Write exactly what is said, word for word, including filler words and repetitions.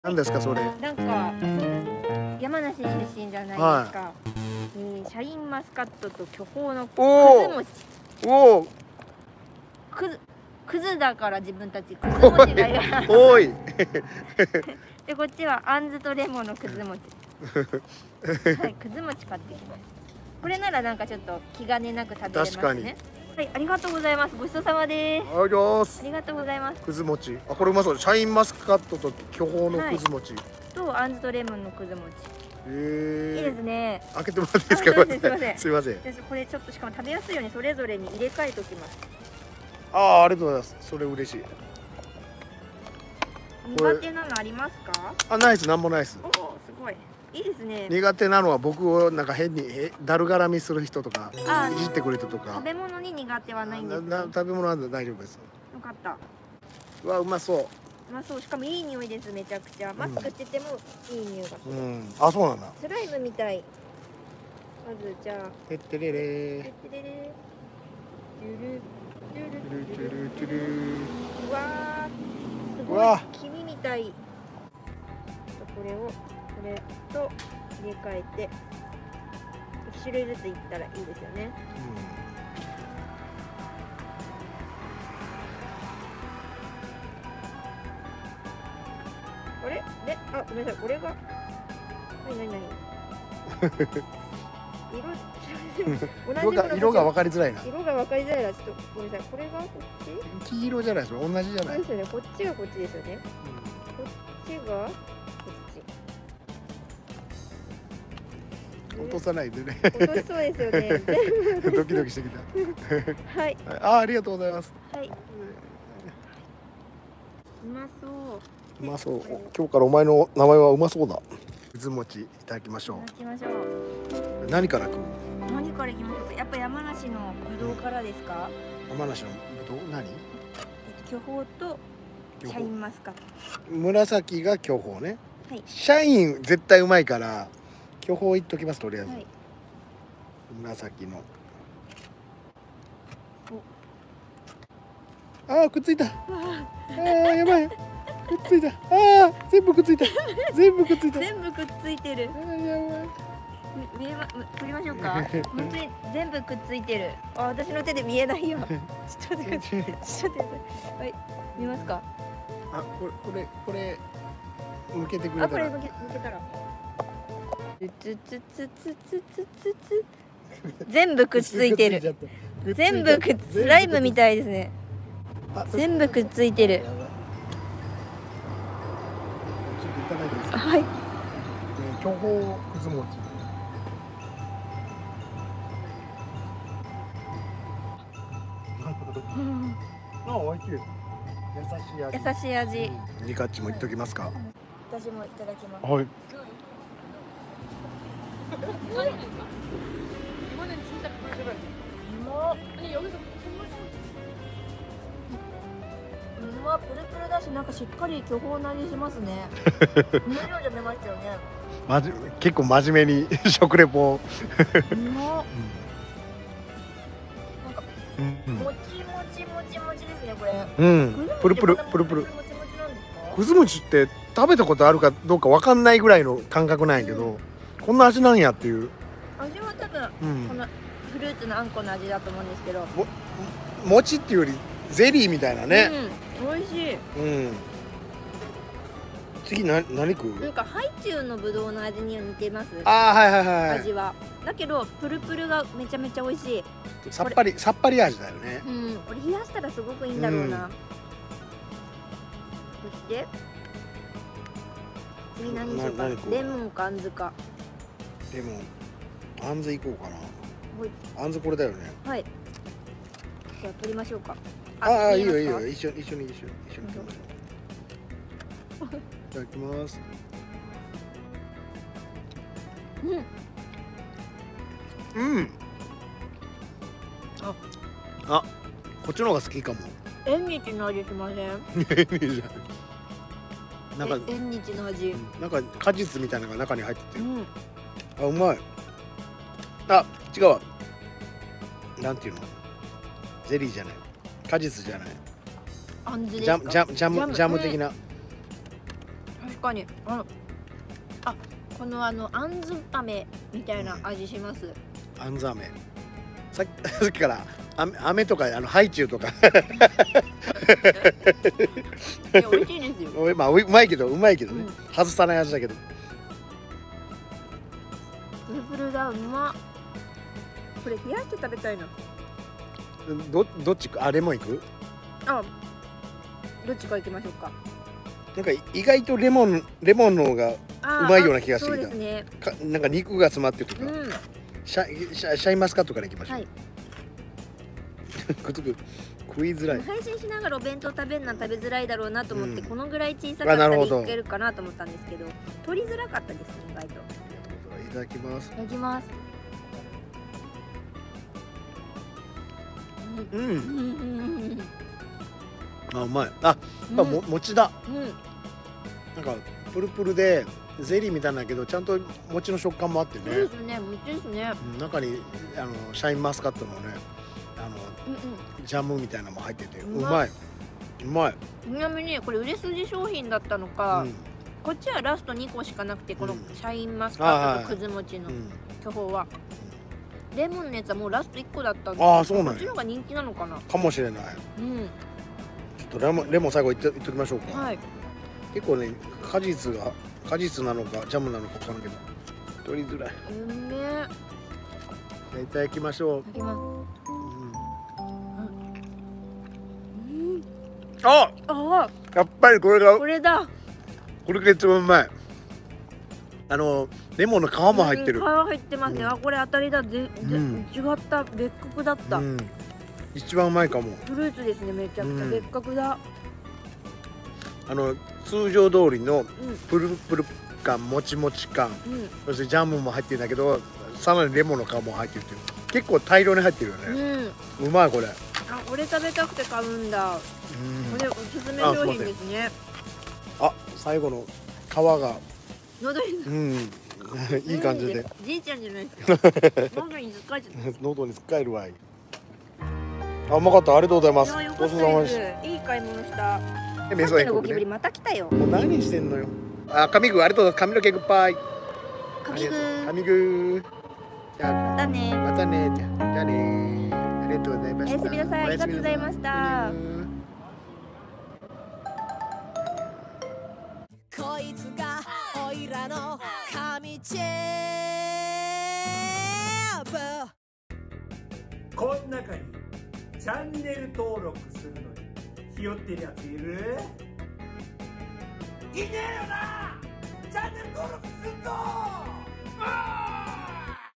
何ですかそれ。 なんか山梨出身じゃないですか。はい、えー、シャインマスカットと巨峰のくず餅。 おお。 くずくずだから自分たちくず餅がいる。 おい。 でこっちはあんずとレモンのくず餅。はい、くず餅買ってきます。これならなんかちょっと気兼ねなく食べれますね。確かに。はい、ありがとうございます。ごちそうさまです。 ありがとうございます。 くず餅。あ、これうまそう。シャインマスカットと巨峰のくず餅。はい、 とあんずとレモンのくず餅。 ええ。 いいですね。 開けてもらっていいですか。 すみません。 すみません。 これちょっとしかも食べやすいようにそれぞれに入れ替えておきます。 ああ、ありがとうございます。それ嬉しい。 苦手なのありますか？ あ、ナイス、なんもないです。 おお、すごい。いいですね。 苦手なのは僕をなんか変にだるがらみする人とかいじってくる人とか。 食べ物に苦手はないんですか？食べ物は大丈夫です。 よかった。 うわ、うまそう。 うまそう。しかもいい匂いです。めちゃくちゃマスクしててもいい匂いがする。 うん。あ、そうなんだ。 スライムみたい。まずじゃあ。 てってれれ。 てってれれ。ゆるゆるゆるゆる。うわー。すごい。黄身みたい。これをこれと入れ替えて一種類ずついったらいいですよね。うん、あれで、あ、ごめんなさい、これがなになになに色が色が分かりづらいな。 色が分かりづらいな。ちょっとごめんなさい、これがこっち？ 黄色じゃないですか。同じじゃない。 そうですよね。こっちがこっちですよね。うん、こっちが落とさないでね。 落としそうですよね。 ドキドキしてきた。 はい。 あ、ありがとうございます。 はい。うまそう。 うまそう。今日からお前の名前はうまそうだ。くず餅いただきましょう。 いただきましょう。 何から食う？ 何からいきましょうか。やっぱ山梨のぶどうからですか？ 山梨のぶどう何？ 巨峰とシャインマスカット。 紫が巨峰ね。 はい。 シャイン絶対うまいから。巨峰いっときます。とりあえず、はい、紫のあーくっついた。あーやばい、くっついた。あー全部くっついた。全部くっついた。 全部くっついてる。 あーやばい。 見えま、取りましょうか。本当に全部くっついてる。あ、私の手で見えないよ。ちょっと待ってください。ちょっと待ってください。はい、見ますか。 あ、これこれこれ向けてくれたら。 あ、これ向け向けたら。つつつつつつつつ全部くっついてる。全部くっスライムみたいですね。全部くっついてる。はい。 巨峰くず餅。あ、美味しい。優しい味。 優しい味。 ニカッチもいっときますか。 私もいただきます。 はい。 이거는 진짜 꿀. 뭐? 아니 여기서 うま、プルプルだし、なんかしっかり巨峰の味しますね。同じように食べましたよね。 まじ、結構真面目に食レポ。 うま。なんか、 うん、 もちもちもちもちですね、これ。 うん、プルプルプルプル。くず餅って食べたことあるかどうかわかんないぐらいの感覚なんやけど、うん、こんな味なんやっていう。 味は多分、うん、このフルーツのあんこの味だと思うんですけど。 も、餅っていうよりゼリーみたいなね。 うん、美味しい。うん。 次な何食う？ なんかハイチュウのぶどうの味には似てます。 ああ、はいはいはい。 味は。だけどプルプルがめちゃめちゃ美味しい。 さっぱりさっぱり味だよね。 うん、これ冷やしたらすごくいいんだろうな。うん、そして次何にしようか。レモンかあんずか。 レモン。あんずいこうかな。あんずこれだよね。 はい。じゃあ取りましょうか。 ああ、いいよいいよ。一緒一緒に一緒に一緒に。いただきます。うん。うん。あ、あ、こっちの方が好きかも。 縁日の味しません？ 縁日。なんか縁日の味。 なんか果実みたいなのが中に入ってて。あ、うまい。あ、違うわ。なんていうの？ゼリーじゃない。果実じゃない。 あんずですか？ ジャムジャムジャムジャム的な。 かにあのあこのあのあんず飴みたいな味します。 あんず飴。さっきさっきから飴飴とかあのハイチュウとか。 いや美味しいですよ。 まあうまいけどうまいけどね、 うん、 外さない味だけど。 プルプルだ、うまっ。これ冷やして食べたいな。 どどっちかあレモンいく？ あ、どっちか行きましょうか。 なんか意外とレモンレモンの方がうまいような気がしてきた。 そうですね。 かなんか肉が詰まってるとか。 うん、 シャシャシャインマスカットからいきましょう。 はい。 くつく食いづらい。 配信しながらお弁当食べるのは食べづらいだろうなと思って、うん、このぐらい小さかったらいけるかなと思ったんですけど、取りづらかったですね、意外と。 いただきます。 いただきます。 うん。うん、あ、うまい。あ、まあ、も餅だ。うん。なんかプルプルでゼリーみたいなんだけど、ちゃんと餅の食感もあってね。 そうですね、餅ですね。 中にあのシャインマスカットのね、あの、うんうん、ジャムみたいなのも入ってて、うまい。うまい。 ちなみにこれ売れ筋商品だったのか、うん、こっちはラストにこしかなくて、このシャインマスカットとくず餅の巨峰は。レモンのやつはもうラストいっこだったんですけど、 ああ、そうなんや。 こっちの方が人気なのかな。 かもしれない。 うん。 ちょっとレモンレモン最後いっといっときましょうか。 はい。 結構ね、果実が果実なのかジャムなのかわからんけど、取りづらい。 うめえ。 いただきましょう。 いただきます。 うん。うん、あ。 ああ。 やっぱりこれが。 これだ。 これが一番うまい。あのレモンの皮も入ってる。 皮入ってますね。あ、これ当たりだ。ぜ、ぜ、違った。別格だった。 一番うまいかも。 フルーツですね。めちゃくちゃ別格だ。 あの通常通りのプルプル感、もちもち感、そしてジャムも入ってるんだけど、さらにレモンの皮も入ってるっていう。結構大量に入ってるよね。うまいこれ。あ、 これ食べたくて買うんだ。これおすすめ商品ですね。 あ、最後の皮が。 喉に、 うん、いい感じで。 じいちゃんじゃないですか。喉につっかえちゃった。 喉につっかえるわい。あ、うまかった。ありがとうございます。 ごちそうさまです。いい買い物した。さっきのゴキブリまた来たよ。 もう何してんのよ。あ、髪グありがとうございます。髪の毛グッバイ。 髪グー。 髪グー。じゃあまたね。 またね。じゃじゃね。ありがとうございました。 おやすみなさい。ありがとうございました。こいつがおいらの神チェーブ。 こん中にチャンネル登録するのにひよってるやついる？いねえよな。